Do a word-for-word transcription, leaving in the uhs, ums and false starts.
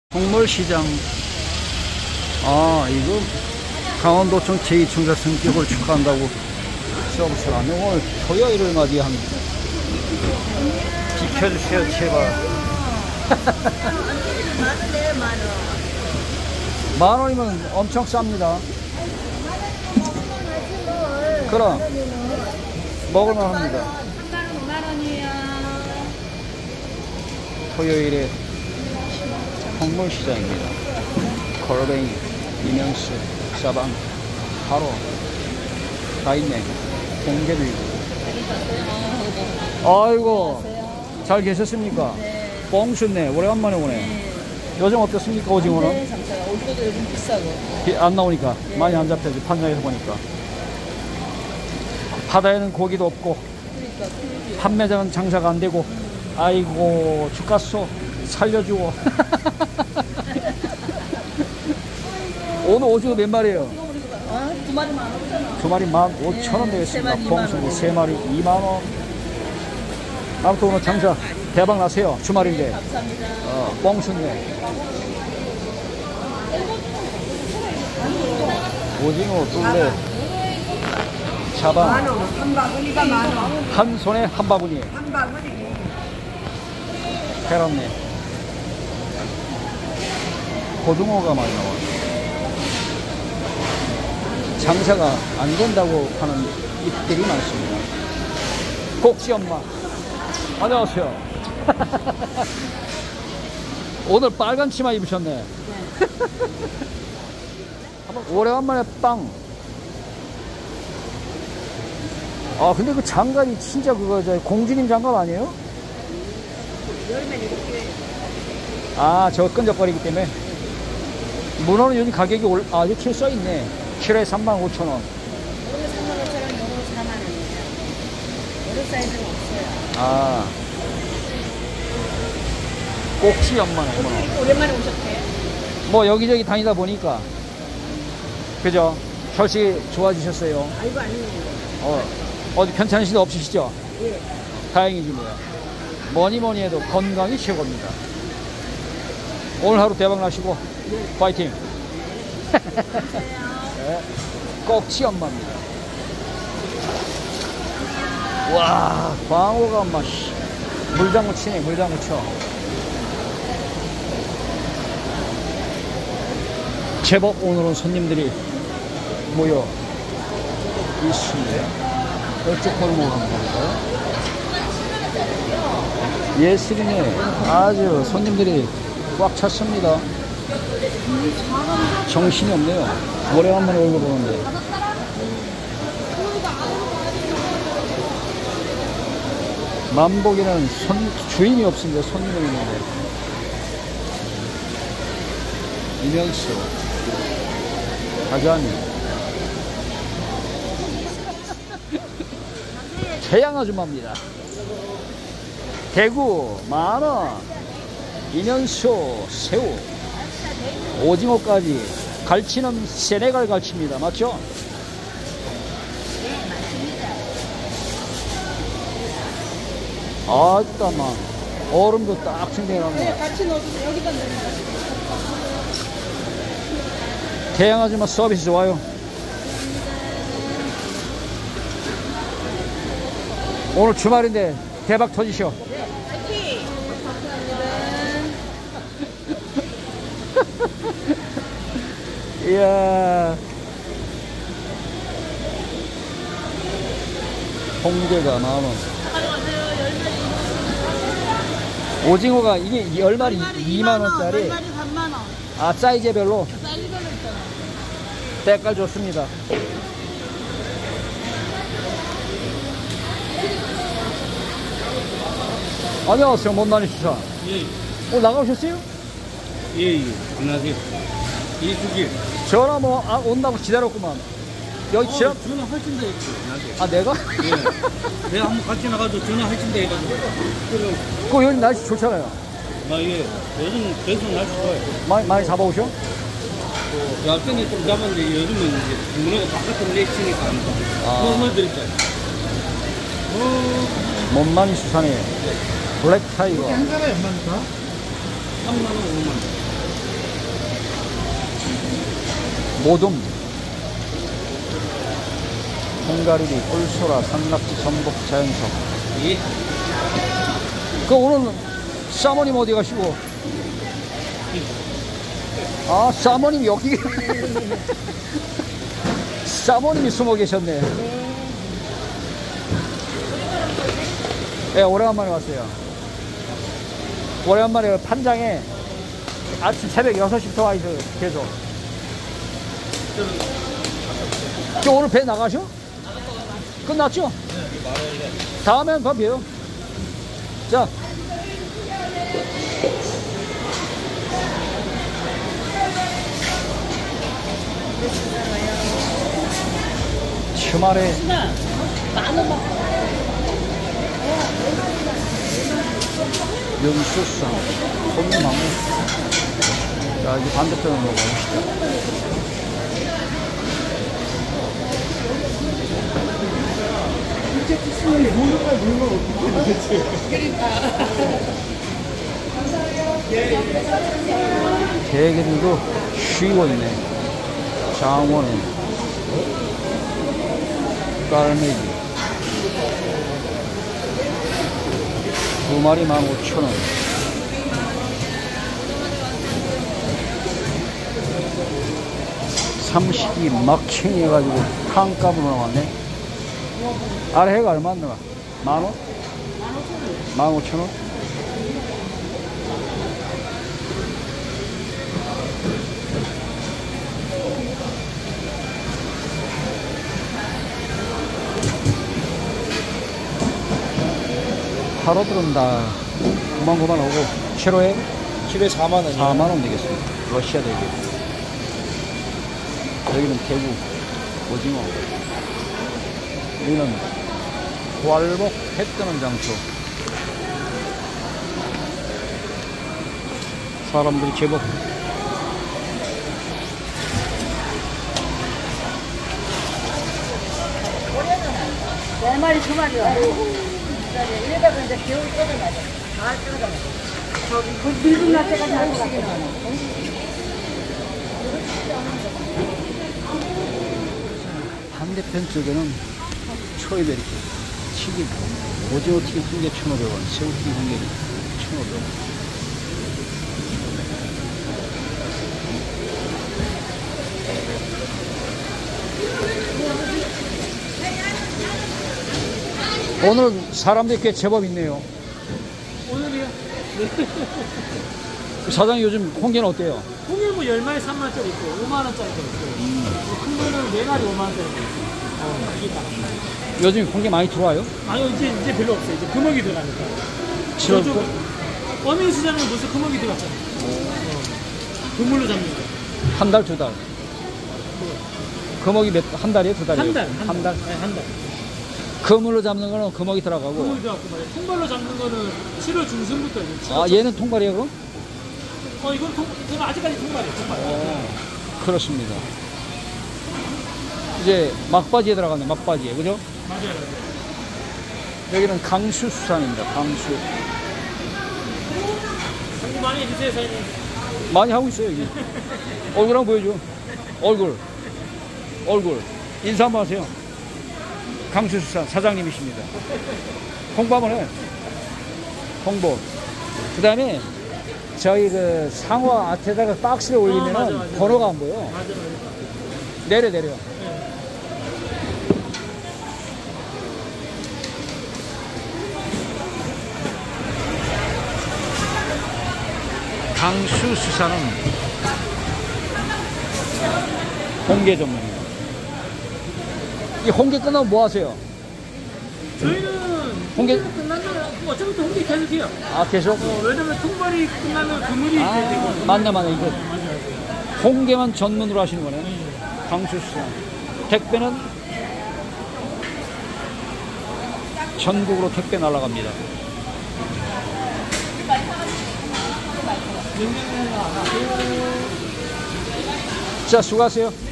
동물시장. 아, 이거 강원도청 제이 청사 승격을 축하한다고 서비스를 하네. 오늘 토요일을 맞이한. 비켜주세요, 제발. 만 원이면 엄청 쌉니다. 그럼 먹을만 합니다. 만 원이에요. 토요일에 동물시장입니다. 골뱅이, 이면수, 사방, 바로 다 있네. 공개도 있고. 아이고, 잘 계셨습니까? 네. 뻥슛네. 오래간만에 오네. 네. 요즘 어떻습니까, 오징어는? 네, 장사가. 오징어도 요즘 비싸고. 비- 안 나오니까. 네. 많이 안 잡혀지, 판장에서 보니까. 바다에는 고기도 없고, 그러니까 그러지. 판매장은 장사가 안 되고. 아이고, 주가소 살려주고. 오늘 오징어 몇 마리예요? 아, 두 마리 만 원이잖아. 두 마리 만 오천 원 네, 되겠습니다. 세 마리 이만 뻥순이 원. 세 마리 이만 원. 아무튼 오늘 장사 대박 나세요. 주말인데. 네, 감사합니다. 어, 뻥순네. 오징어, 뚫레, 자방. 한 바구니가 만 원. 한 손에 한 바구니. 한 바구니. 해놨네. 고등어가 많이 나와요. 장사가 안 된다고 하는 입들이 많습니다. 꼭지 엄마. 안녕하세요. 오늘 빨간 치마 입으셨네. 오래간만에 빵. 아, 근데 그 장갑이 진짜 그거, 저, 공주님 장갑 아니에요? 아, 저거 끈적거리기 때문에. 문어는 요즘 가격이 올, 아, 이렇게 써있네. 키로에 삼만 오천 원. 요거 삼만 오천 원, 요거 사만 원입니다. 요런 사이즈는 없어요. 아. 꼭지 연만 원. 오랜만에 오셨대요? 뭐 여기저기 다니다 보니까. 그죠? 혈색이 좋아지셨어요. 아이고, 아니에요. 어, 어디 편찮으신 데 없으시죠? 예. 다행이지 뭐야. 뭐니 뭐니 해도 건강이 최고입니다. 오늘 하루 대박 나시고, 파이팅! 네, 꼭지 엄마입니다. 와, 광어가 막, 씨, 물장구 치네, 물장구 쳐. 제법 오늘은 손님들이 모여 있습니다. 이쪽 골목 한번 볼까요? 예술이네. 아주 손님들이 꽉 찼습니다. 정신이 없네요. 오래간만에 얼굴 보는데. 만복에는 손, 주인이 없습니다. 손님이 있는데. 이면수, 가자미, 태양 아줌마입니다. 대구 만원, 이면수, 새우, 오징어까지. 갈치는 세네갈 갈치입니다. 맞죠? 아따, 막 얼음도 딱 챙겨놨네. 네, 같이 넣어주세요. 여기다 넣어주세요. 태양 아줌마 서비스 좋아요. 오늘 주말인데 대박 터지셔. 파이팅! 이야. 홍게가 만 원. 오징어가 이게 열 마리 이만 원짜리. 열 마리 삼만 원. 아, 사이즈별로. 사이즈별로 있잖아. 때깔 좋습니다. 안녕하세요, 못난이 시사. 예, 오늘 나가오셨어요? 예, 예. 안녕하세요. 이수길. 전화 뭐 아, 온다고 기다렸구만. 여기 어, 지금 전화 할진다 했죠, 나한테. 아 내가? 예. 내가 한번 같이 나가서 전화 할진다 해가지고. 그럼, 그 요즘 날씨 좋잖아요. 나 예. 요즘 계속 날씨 좋아요. 많이 많이 잡아오셔? 또, 얇게는 좀 잡았는데 요즘은 이제 문어가 바깥으로 내치니까 안 봐. 아. 뭐, 뭐 드릴까요? 못난이 수산에 블랙 타이거. 한 사람에 얼마입니까? 삼만 원, 오만 원. 모둠, 홍가리비, 꿀소라, 산낙지, 전복, 자연석. 예. 그 오늘 사모님 어디 가시고? 아, 사모님 여기. 사모님이 숨어 계셨네. 네, 오래간만에 왔어요. 오래간만에 판장에 아침 새벽 여섯 시부터 와 있어요, 계속. 저 오늘 배 나가셔? 끝났죠? 다음엔 더 봬요. 자. 주말에 연수상 손님 많네. 자, 이제 반대편으로 가봅시다. 개개들도 쉬고 있네. 장원에 깔매기 두 마리 만 오천 원. 삼식이 막칭 해가지고 탕값으로 나왔네. 아래 해가 얼마나? 만 원? 만 오천 원? 하루 들은다. 그만 그만 오고. 키로에? 키로에 사만 원이요. 사만 원 되겠습니다. 러시아 대비. 여기는 대구, 오징어. 여기는 왈복 해 뜨는 장소. 사람들이 제법. 네 마리, 두 마리요. 이러다가 이제 겨울 뜯어가자. 다 뜯어가자. 저기, 그 늙은 날 때까지 한 시간 나와. 반대편 쪽에는 초이베리 튀김, 오징어 튀김 한 개 천오백 원, 새우튀김 한 개 천오백 원. 오늘 사람들이 꽤 제법 있네요. 오늘이요? 사장님 요즘 홍게는 어때요? 홍해 뭐 열 마리 삼만 원짜리 있고 오만 원짜리도 있고 뭐 큰 거는 네 마리 오만 원짜리 있고 어, 이게 딱. 요즘 홍게 많이 들어와요? 아니요, 이제 이제 별로 없어요. 이제 금어기 들어가니까. 칠월부터? 어민 시장은 벌써 금어기 들어갔잖아요. 어. 그물로 잡는 거. 한 달, 두 달. 금어기 몇, 한 달이에요? 두 달이에요? 한 달. 한 달? 네, 한 달. 그물로 잡는 거는 금어기 들어가고. 그물 들어갔고 말이에요. 통발로 잡는 거는 칠월 중순부터 이제. 아, 얘는 통발이에요, 그럼? 어, 이건 통, 이건 아직까지 통발이에요, 통발. 어, 그렇습니다. 이제 막바지에 들어가네, 막바지에. 그죠? 맞아요, 맞아요. 여기는 강수수산입니다, 강수. 공부 많이 해주세요, 사장님. 많이 하고 있어요, 여기. 얼굴 한번 보여줘. 얼굴. 얼굴. 인사 한번 하세요. 강수수산 사장님이십니다. 홍보 한번 해. 홍보. 그 다음에 저희 그 상화 앞에다가 박스를 올리면은 아, 맞아, 맞아. 번호가 안 보여. 맞아요, 맞아요. 내려, 내려. 강수수산은 홍게 전문입니다. 이 홍게 끝나면 뭐 하세요? 저희는 홍게- 홍게 끝나면 뭐 어차피 홍게 계속해요. 아, 계속? 어, 왜냐면 통발이 끝나면 그물이 아, 이제 되고. 맞네, 맞네. 이거 맞아요, 맞아요. 홍게만 전문으로 하시는 거네. 강수수산. 택배는 전국으로 택배 날아갑니다. 자, 수고하세요.